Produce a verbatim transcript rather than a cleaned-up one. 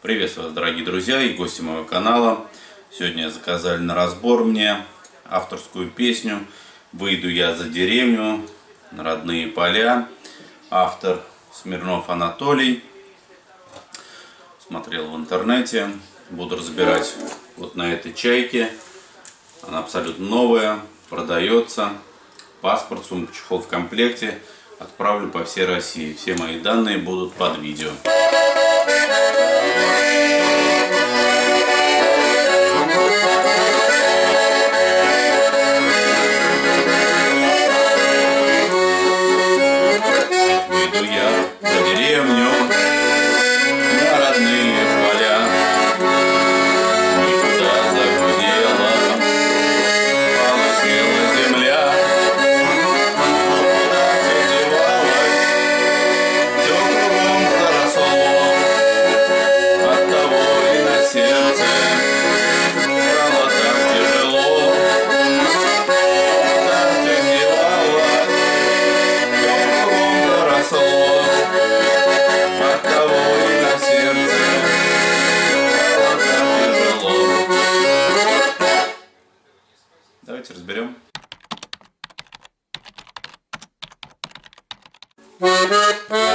Приветствую вас, дорогие друзья и гости моего канала. Сегодня заказали на разбор мне авторскую песню «Выйду я за деревню на родные поля». Автор Смирнов Анатолий. Смотрел в интернете. Буду разбирать вот на этой чайке. Она абсолютно новая, продается. Паспорт, сумка, чехол в комплекте. Отправлю по всей России. Все мои данные будут под видео. Выйду я за деревню на родные поля, никуда загудела, полоснела земля. Куда все девалось, все кругом заросло, оттого и на сердце стало так тяжело. Куда все девалось, все кругом заросло, оттого и на сердце стало так тяжело. Давайте разберем. Thank you.